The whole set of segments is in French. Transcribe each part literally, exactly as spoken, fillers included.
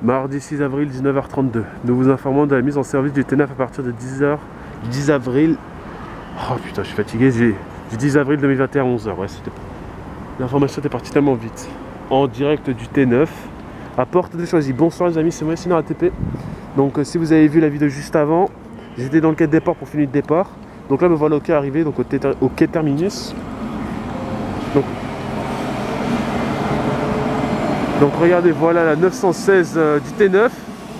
Mardi six avril, dix-neuf heures trente-deux. Nous vous informons de la mise en service du T neuf à partir de dix heures, dix avril. Oh putain, je suis fatigué. J'ai du dix avril deux mille vingt et un, onze heures. Ouais, c'était. L'information était partie tellement vite. En direct du T neuf à Porte de Choisy. Bonsoir les amis, c'est moi, Sinon A T P. Donc, euh, si vous avez vu la vidéo juste avant, j'étais dans le quai de départ pour finir le départ. Donc là, me voilà au quai arrivé, donc au, au quai terminus. Donc, donc regardez, voilà la neuf cent seize euh, du T neuf.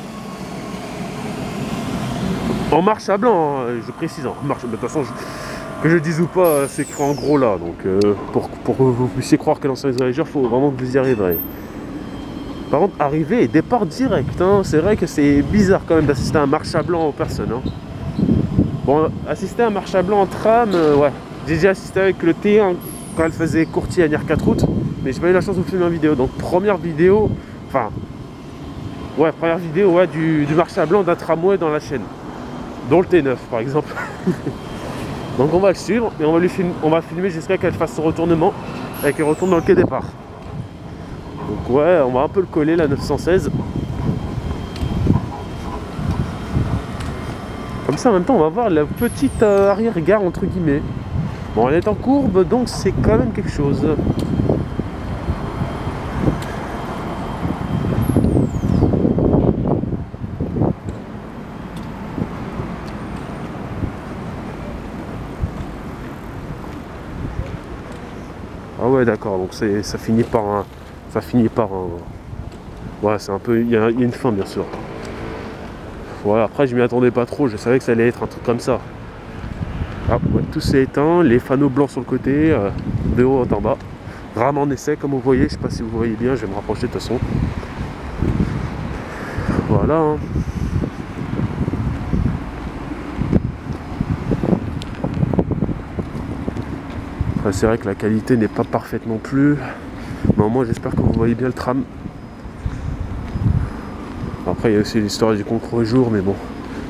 En marche à blanc, hein, je précise, en marche. De toute façon, je, que je dise ou pas, c'est écrit en gros là. Donc euh, pour, pour que vous puissiez croire que l'ancien voyageur, il faut vraiment que vous y arriverez. Par contre, arriver et départ direct, hein, c'est vrai que c'est bizarre quand même d'assister à un marche à blanc aux personnes. Hein. Bon, assister à un marche à blanc en tram, euh, ouais. J'ai déjà assisté avec le T un quand elle faisait courtier à Nier quatre août, mais j'ai pas eu la chance de vous filmer en vidéo. Donc première vidéo, enfin, ouais, première vidéo ouais, du, du marche à blanc d'un tramway dans la chaîne, dont le T neuf par exemple. Donc on va le suivre et on va, lui film, on va filmer jusqu'à qu'elle fasse son retournement et qu'elle retourne dans le quai départ. Donc ouais, on va un peu le coller la neuf cent seize. Comme ça en même temps on va voir la petite euh, arrière-gare entre guillemets. Bon, elle est en courbe donc c'est quand même quelque chose. Ah ouais d'accord, donc c'est ça finit par un. Ça finit par un. Ouais, c'est un peu. Il y, y a une fin bien sûr. Voilà, après je m'y attendais pas trop, je savais que ça allait être un truc comme ça. Ah, ouais, tout s'est éteint, les fanaux blancs sur le côté, euh, de haut en bas. Rame en essai comme vous voyez, je sais pas si vous voyez bien, je vais me rapprocher de toute façon. Voilà. Hein. Enfin, c'est vrai que la qualité n'est pas parfaite non plus. Mais au moins j'espère que vous voyez bien le tram. Après il y a aussi l'histoire du contre-jour, mais bon.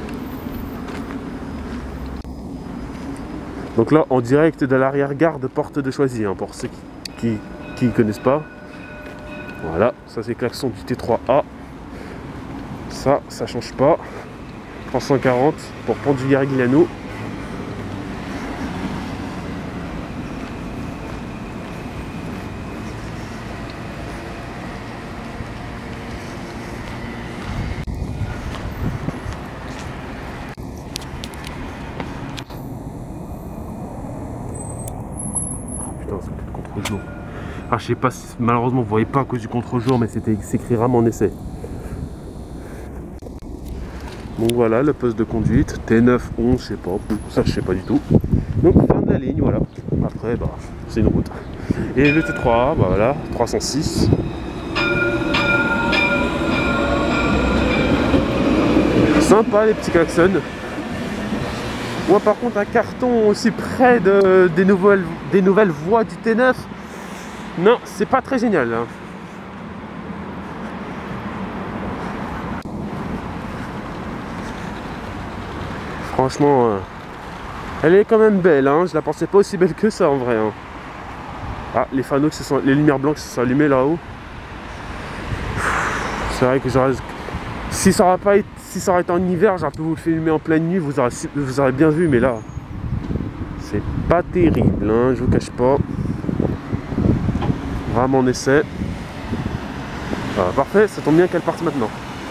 Donc là en direct de l'arrière-gare de Porte de Choisy, hein, pour ceux qui qui ne connaissent pas. Voilà, ça c'est klaxon du T trois A. Ça, ça change pas. trois cent quarante pour Pont du Garigliano. Contre-jour. Ah, je sais pas si malheureusement vous voyez pas à cause du contre-jour, mais c'était écrit rame en essai. Donc voilà le poste de conduite T neuf, onze, je sais pas, ça je sais pas du tout. Donc fin de la ligne, voilà. Après bah c'est une route. Et le T trois A, bah voilà, trois cent six. Sympa les petits klaxons. Moi par contre un carton aussi près de, des, nouvelles, des nouvelles voies du T neuf, non c'est pas très génial hein. Franchement euh, elle est quand même belle hein. Je la pensais pas aussi belle que ça en vrai hein. Ah les fanaux qui se sont, les lumières blanches qui se sont allumées là-haut. C'est vrai que j'aurais, si ça aurait pas été Si ça aurait été en hiver, j'aurais pu vous le filmer en pleine nuit, vous aurez, vous aurez bien vu, mais là, c'est pas terrible, hein, je vous cache pas. Vraiment en essai. Voilà, parfait, ça tombe bien qu'elle parte maintenant.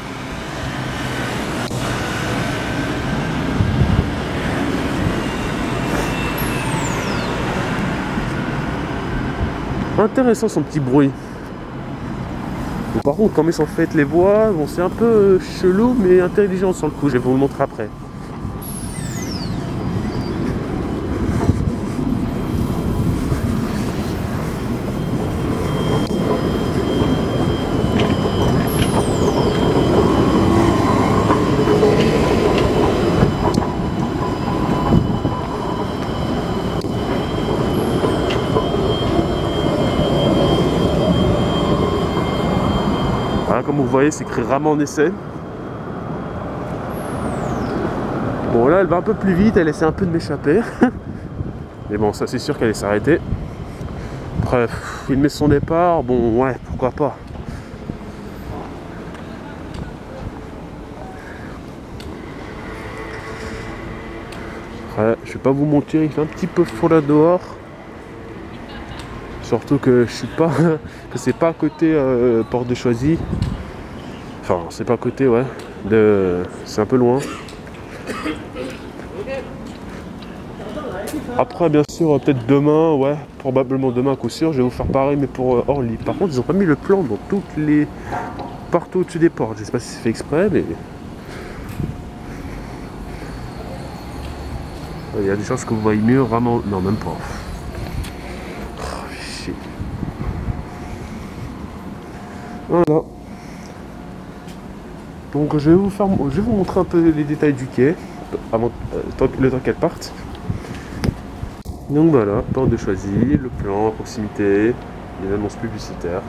Intéressant son petit bruit. Bon, par contre, quand ils sont faites les voix, bon, c'est un peu chelou, mais intelligent sur le coup. Je vais vous le montrer après. Voilà, comme vous voyez, c'est écrit rame en essai. Bon, là, elle va un peu plus vite, elle essaie un peu de m'échapper. Mais bon, ça, c'est sûr qu'elle allait s'arrêter. Bref, il met son départ, bon, ouais, pourquoi pas. Ouais, je vais pas vous mentir, il fait un petit peu chaud là dehors. Surtout que je suis pas. que c'est pas à côté euh, Porte de Choisy. Enfin, c'est pas à côté, ouais. De... C'est un peu loin. Après, bien sûr, peut-être demain, ouais, probablement demain à coup sûr, je vais vous faire pareil, mais pour euh, Orly. Par contre, ils ont pas mis le plan dans toutes les. Partout au-dessus des portes. Je sais pas si c'est fait exprès, mais. Il y a des chances que vous voyez mieux, vraiment. Non, même pas. Oh, chier. Voilà. Donc je vais vous faire, je vais vous montrer un peu les détails du quai avant euh, le temps qu'elle parte. Donc voilà, Porte de Choisy, le plan à proximité, les annonces publicitaires.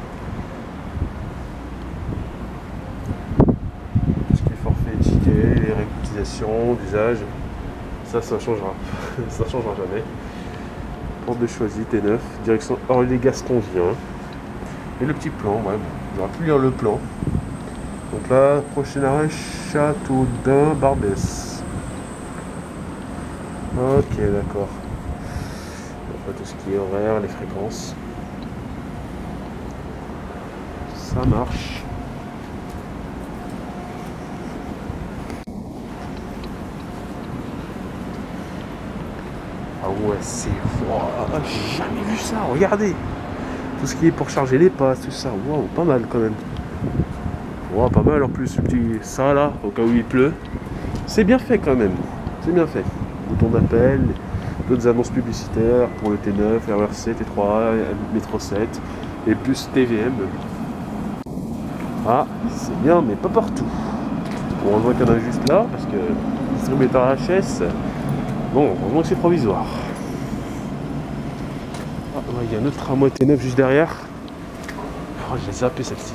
Tout ce qui est forfait et ticket, les règles d'utilisation, d'usage. Ça, ça changera. Ça changera jamais. Porte de Choisy, T neuf, direction Orly-Gasconvien. Et le petit plan, ouais, on va plus lire le plan. Donc là, prochain arrêt, Châteaudun, Barbès. Ok, d'accord. Tout ce qui est horaire, les fréquences. Ça marche. Ah ouais, c'est... Wow, j'ai jamais vu ça, regardez. Tout ce qui est pour charger les passes, tout ça. Waouh, pas mal quand même. Wow, pas mal en plus, le petit... ça là, au cas où il pleut. C'est bien fait quand même. C'est bien fait. Bouton d'appel, d'autres annonces publicitaires pour le T neuf, R E R C, T trois A, Métro sept et plus T V M. Ah, c'est bien, mais pas partout. Bon, on voit qu'il y en a juste là, parce que distributeur H S, bon, au moins c'est provisoire. Ah, ouais, il y a un autre tramway T neuf juste derrière. Oh, je l'ai zappé celle-ci.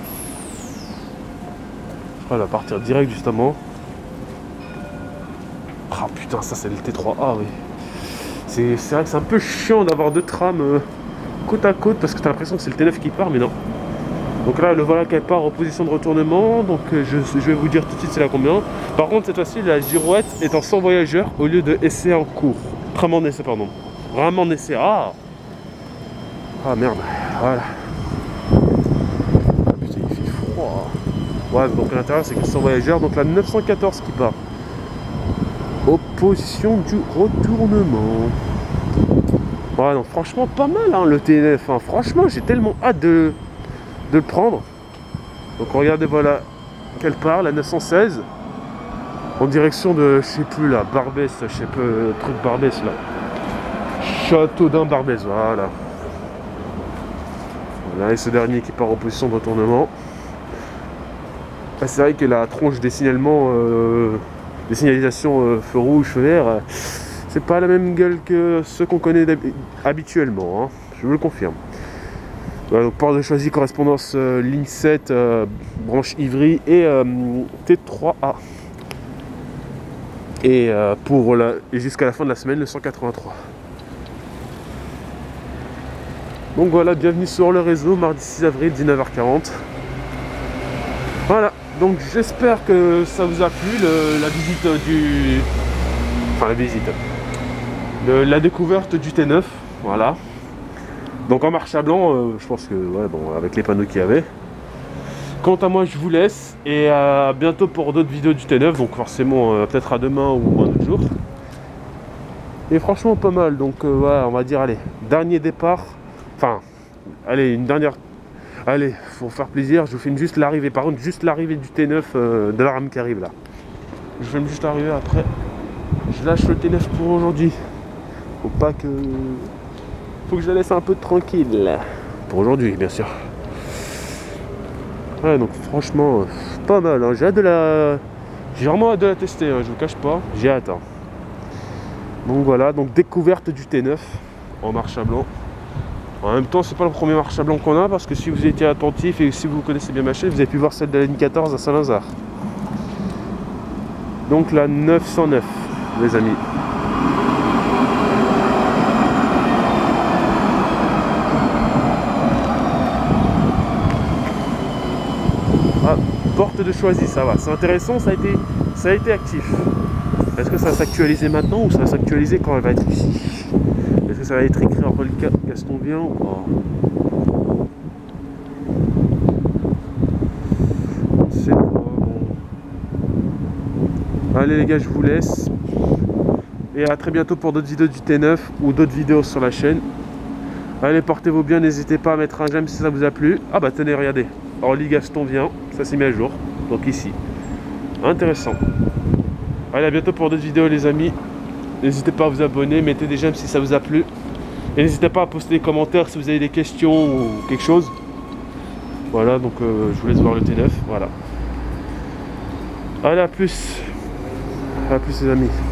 Je crois qu'elle va partir direct justement. Ah putain, ça c'est le T trois A, oui. C'est vrai que c'est un peu chiant d'avoir deux trams euh, côte à côte parce que t'as l'impression que c'est le T neuf qui part, mais non. Donc là, le voilà qu'elle part en position de retournement. Donc euh, je, je vais vous dire tout de suite c'est la combien. Par contre, cette fois-ci, la girouette est en cent voyageurs au lieu de essai en cours. Tram en essai, pardon. Vraiment en essai. Ah Ah merde, voilà. Ah putain, il fait froid. Ouais, donc à l'intérieur, c'est que cent voyageurs. Donc la neuf cent quatorze qui part. Opposition du retournement. Ouais, donc franchement, pas mal hein, le T neuf. Hein. Franchement, j'ai tellement hâte de, de le prendre. Donc regardez, voilà qu'elle part, la neuf cent seize. En direction de, je sais plus là, Barbès, je sais pas, le truc Barbès là. Châteaudun Barbès, voilà. Voilà, et ce dernier qui part en position de retournement. Ah, c'est vrai que la tronche des signalements. Euh, Les signalisations euh, feu rouge, feu vert, euh, c'est pas la même gueule que ceux qu'on connaît habituellement, hein, je vous le confirme. Voilà, donc Porte de Choisy, correspondance euh, ligne sept, euh, branche Ivry et euh, T trois A. Et euh, pour la, et jusqu'à la fin de la semaine, le cent quatre-vingt-trois. Donc voilà, bienvenue sur le réseau, mardi six avril, dix-neuf heures quarante. Voilà. Donc j'espère que ça vous a plu, le, la visite du... Enfin la visite. Le, la découverte du T neuf, voilà. Donc en marche à blanc, euh, je pense que, ouais, bon, avec les panneaux qu'il y avait. Quant à moi, je vous laisse, et à bientôt pour d'autres vidéos du T neuf, donc forcément, euh, peut-être à demain ou un autre jour. Et franchement, pas mal, donc euh, ouais, on va dire, allez, dernier départ. Enfin, allez, une dernière... Allez, pour faire plaisir, je vous filme juste l'arrivée. Par contre, juste l'arrivée du T neuf euh, de la rame qui arrive là. Je filme juste l'arrivée, après je lâche le T neuf pour aujourd'hui. Faut pas que... Faut que je la laisse un peu tranquille. Pour aujourd'hui, bien sûr. Ouais, donc franchement, pas mal. Hein. J'ai hâte de la... J'ai vraiment hâte de la tester, hein, je vous cache pas. J'ai hâte. Hein. Donc voilà, donc découverte du T neuf en marche à blanc. En même temps, c'est pas le premier marche à blanc qu'on a, parce que si vous étiez attentif et si vous connaissez bien ma chaîne, vous avez pu voir celle de la ligne quatorze à Saint-Lazare. Donc la neuf cent neuf, les amis. Ah, Porte de Choisy, ça va. C'est intéressant, ça a été, ça a été actif. Est-ce que ça va s'actualiser maintenant ou ça va s'actualiser quand elle va être ici? Est-ce que ça va être écrit en reliquat Gaston vient ou pas? On ne sait pas. Bon. Allez les gars, je vous laisse. Et à très bientôt pour d'autres vidéos du T neuf ou d'autres vidéos sur la chaîne. Allez, portez-vous bien, n'hésitez pas à mettre un j'aime si ça vous a plu. Ah bah tenez, regardez. Orly Gaston vient, ça s'est mis à jour. Donc ici. Intéressant. Allez, à bientôt pour d'autres vidéos les amis. N'hésitez pas à vous abonner, mettez des j'aime si ça vous a plu. Et n'hésitez pas à poster des commentaires si vous avez des questions ou quelque chose. Voilà, donc euh, je vous laisse voir le T neuf. Voilà. Allez, à plus. À plus les amis.